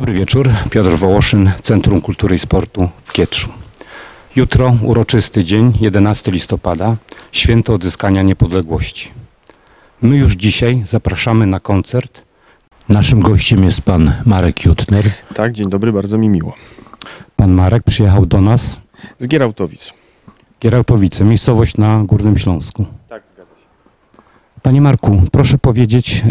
Dobry wieczór, Piotr Wołoszyn, Centrum Kultury i Sportu w Kietrzu. Jutro uroczysty dzień, 11 listopada, święto odzyskania niepodległości. My już dzisiaj zapraszamy na koncert. Naszym gościem jest pan Marek Jutner. Tak, dzień dobry, bardzo mi miło. Pan Marek przyjechał do nas z Gierałtowic. Gierałtowice, miejscowość na Górnym Śląsku. Tak, zgadza się. Panie Marku, proszę powiedzieć,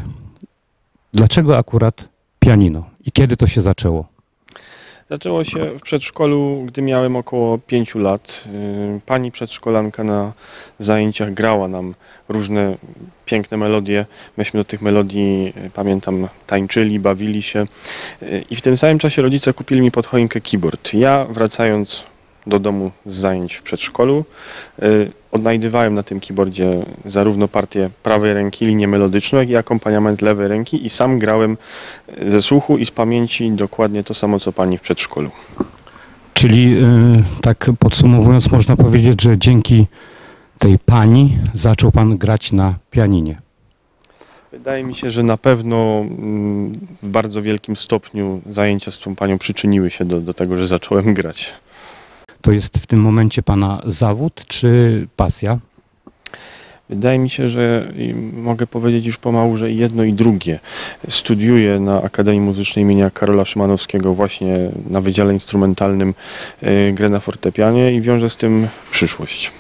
dlaczego akurat pianino i kiedy to się zaczęło? Zaczęło się w przedszkolu, gdy miałem około 5 lat. Pani przedszkolanka na zajęciach grała nam różne piękne melodie. Myśmy do tych melodii, pamiętam, tańczyli, bawili się. I w tym samym czasie rodzice kupili mi pod choinkę keyboard. Ja, wracając do domu z zajęć w przedszkolu, odnajdywałem na tym keyboardzie zarówno partię prawej ręki, linię melodyczną, jak i akompaniament lewej ręki i sam grałem ze słuchu i z pamięci dokładnie to samo, co pani w przedszkolu. Czyli tak podsumowując, można powiedzieć, że dzięki tej pani zaczął pan grać na pianinie. Wydaje mi się, że na pewno w bardzo wielkim stopniu zajęcia z tą panią przyczyniły się do tego, że zacząłem grać. To jest w tym momencie pana zawód czy pasja? Wydaje mi się, że mogę powiedzieć już pomału, że jedno i drugie. Studiuję na Akademii Muzycznej imienia Karola Szymanowskiego właśnie na Wydziale Instrumentalnym grę na fortepianie i wiążę z tym przyszłość.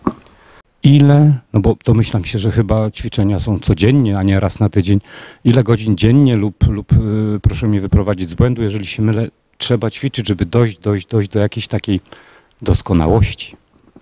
Ile, no bo domyślam się, że chyba ćwiczenia są codziennie, a nie raz na tydzień. Ile godzin dziennie lub proszę mnie wyprowadzić z błędu, jeżeli się mylę, trzeba ćwiczyć, żeby dojść do jakiejś takiej doskonałości?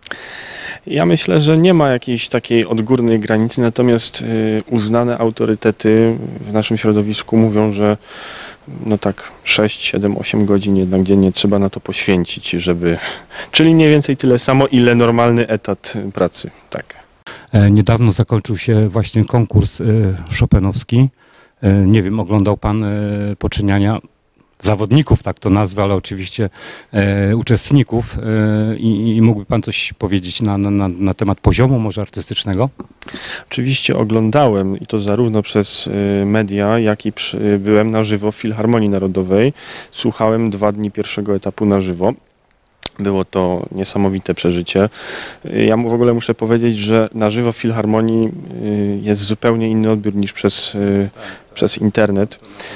Ja myślę, że nie ma jakiejś takiej odgórnej granicy, natomiast uznane autorytety w naszym środowisku mówią, że no tak 6, 7, 8 godzin jednak dziennie trzeba na to poświęcić, żeby... Czyli mniej więcej tyle samo, ile normalny etat pracy. Tak. Niedawno zakończył się właśnie konkurs chopinowski. Nie wiem, oglądał pan poczyniania zawodników, tak to nazwę, ale oczywiście uczestników i mógłby pan coś powiedzieć na temat poziomu może artystycznego? Oczywiście oglądałem i to zarówno przez media, jak i byłem na żywo w Filharmonii Narodowej. Słuchałem 2 dni pierwszego etapu na żywo. Było to niesamowite przeżycie. Ja w ogóle muszę powiedzieć, że na żywo w Filharmonii jest zupełnie inny odbiór niż przez internet.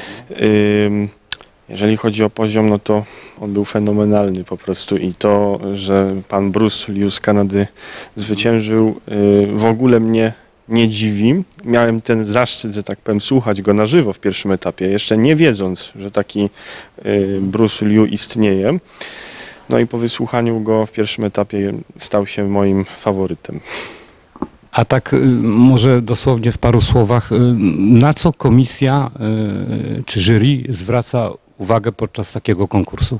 Jeżeli chodzi o poziom, no to on był fenomenalny po prostu i to, że pan Bruce Liu z Kanady zwyciężył, w ogóle mnie nie dziwi. Miałem ten zaszczyt, że tak powiem, słuchać go na żywo w pierwszym etapie, jeszcze nie wiedząc, że taki Bruce Liu istnieje. No i po wysłuchaniu go w pierwszym etapie stał się moim faworytem. A tak może dosłownie w paru słowach, na co komisja czy jury zwraca uwagę podczas takiego konkursu?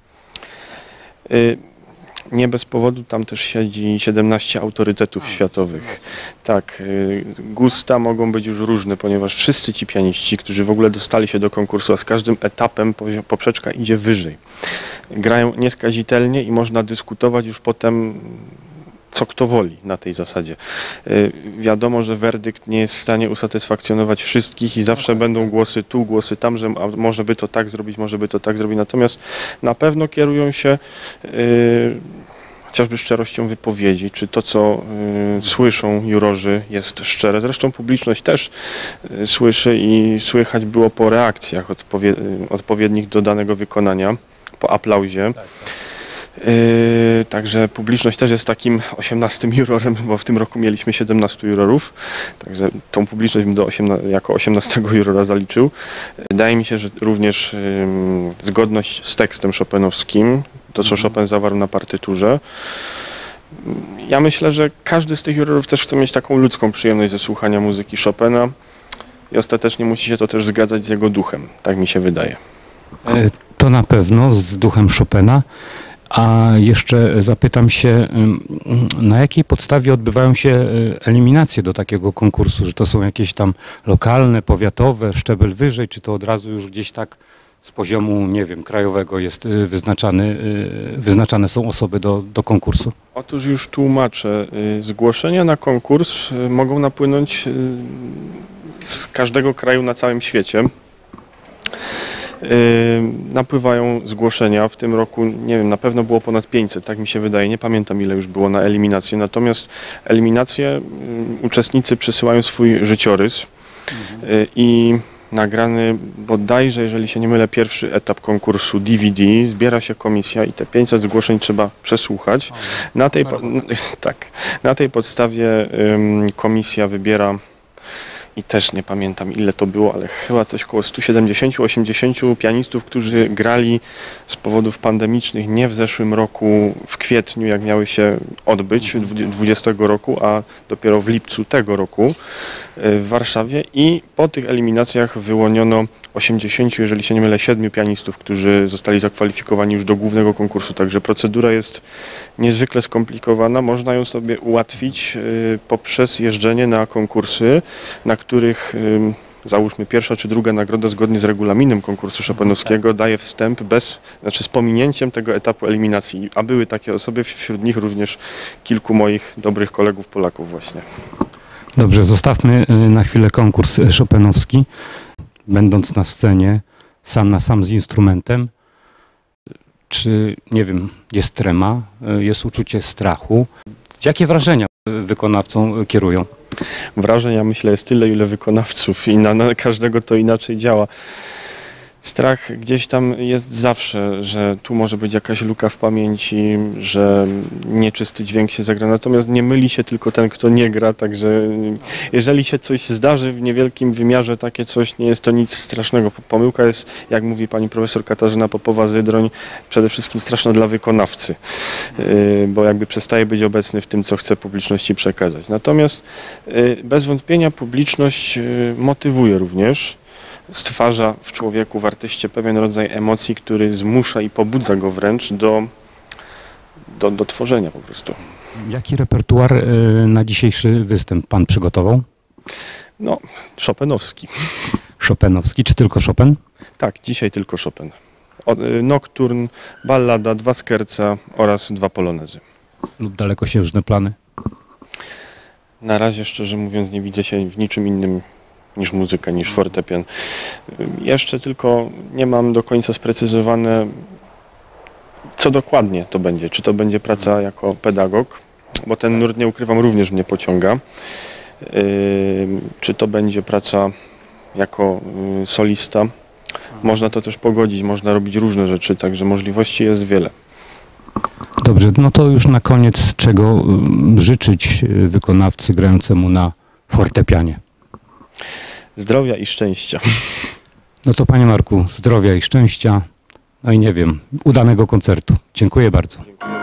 Nie bez powodu tam też siedzi 17 autorytetów światowych. Tak, gusta mogą być już różne, ponieważ wszyscy ci pianiści, którzy w ogóle dostali się do konkursu, a z każdym etapem poprzeczka idzie wyżej. Grają nieskazitelnie i można dyskutować już potem, co kto woli na tej zasadzie. Wiadomo, że werdykt nie jest w stanie usatysfakcjonować wszystkich i zawsze będą głosy tu, głosy tam, że może by to tak zrobić, może by to tak zrobić. Natomiast na pewno kierują się chociażby szczerością wypowiedzi, czy to, co słyszą jurorzy, jest szczere. Zresztą publiczność też słyszy i słychać było po reakcjach odpowiednich do danego wykonania, po aplauzie. Także publiczność też jest takim 18 jurorem, bo w tym roku mieliśmy 17 jurorów, także tą publiczność bym jako 18 jurora zaliczył. Wydaje mi się, że również zgodność z tekstem chopinowskim, to co Chopin zawarł na partyturze. Ja myślę, że każdy z tych jurorów też chce mieć taką ludzką przyjemność ze słuchania muzyki Chopina i ostatecznie musi się to też zgadzać z jego duchem, tak mi się wydaje. To na pewno z duchem Chopina. A jeszcze zapytam się, na jakiej podstawie odbywają się eliminacje do takiego konkursu? Że to są jakieś tam lokalne, powiatowe, szczebel wyżej, czy to od razu już gdzieś tak z poziomu, nie wiem, krajowego jest wyznaczane są osoby do konkursu? Otóż już tłumaczę. Zgłoszenia na konkurs mogą napłynąć z każdego kraju na całym świecie. Napływają zgłoszenia. W tym roku, nie wiem, na pewno było ponad 500, tak mi się wydaje. Nie pamiętam, ile już było na eliminację. Natomiast eliminację uczestnicy przesyłają swój życiorys i nagrany bodajże, jeżeli się nie mylę, pierwszy etap konkursu DVD, zbiera się komisja i te 500 zgłoszeń trzeba przesłuchać. Na tej podstawie komisja wybiera, i też nie pamiętam, ile to było, ale chyba coś około 170-80 pianistów, którzy grali z powodów pandemicznych nie w zeszłym roku, w kwietniu, jak miały się odbyć, 2020 roku, a dopiero w lipcu tego roku w Warszawie, i po tych eliminacjach wyłoniono 80, jeżeli się nie mylę, 7 pianistów, którzy zostali zakwalifikowani już do głównego konkursu. Także procedura jest niezwykle skomplikowana. Można ją sobie ułatwić poprzez jeżdżenie na konkursy, na których załóżmy pierwsza czy druga nagroda zgodnie z regulaminem konkursu chopinowskiego daje wstęp z pominięciem tego etapu eliminacji. A były takie osoby, wśród nich również kilku moich dobrych kolegów Polaków właśnie. Dobrze, zostawmy na chwilę konkurs chopinowski. Będąc na scenie, sam na sam z instrumentem, czy, nie wiem, jest trema, jest uczucie strachu? Jakie wrażenia wykonawcą kierują? Wrażenia, myślę, jest tyle, ile wykonawców i na każdego to inaczej działa. Strach gdzieś tam jest zawsze, że tu może być jakaś luka w pamięci, że nieczysty dźwięk się zagra, natomiast nie myli się tylko ten, kto nie gra, także jeżeli się coś zdarzy w niewielkim wymiarze, takie coś, nie jest to nic strasznego. Pomyłka jest, jak mówi pani profesor Katarzyna Popowa-Zydroń, przede wszystkim straszna dla wykonawcy, bo jakby przestaje być obecny w tym, co chce publiczności przekazać. Natomiast bez wątpienia publiczność motywuje również, stwarza w człowieku, w artyście pewien rodzaj emocji, który zmusza i pobudza go wręcz do tworzenia po prostu. Jaki repertuar na dzisiejszy występ pan przygotował? No, chopinowski. Chopinowski, czy tylko Chopin? Tak, dzisiaj tylko Chopin. Nocturn, ballada, 2 skerca oraz 2 polonezy. Lub dalekosiężne plany? Na razie, szczerze mówiąc, nie widzę się w niczym innym niż muzyka, niż fortepian. Jeszcze tylko nie mam do końca sprecyzowane, co dokładnie to będzie. Czy to będzie praca jako pedagog, bo ten nurt, nie ukrywam, również mnie pociąga. Czy to będzie praca jako solista. Można to też pogodzić, można robić różne rzeczy, także możliwości jest wiele. Dobrze, no to już na koniec, czego życzyć wykonawcy grającemu na fortepianie? Zdrowia i szczęścia. No to panie Marku, zdrowia i szczęścia, no i nie wiem, udanego koncertu. Dziękuję bardzo. Dziękuję.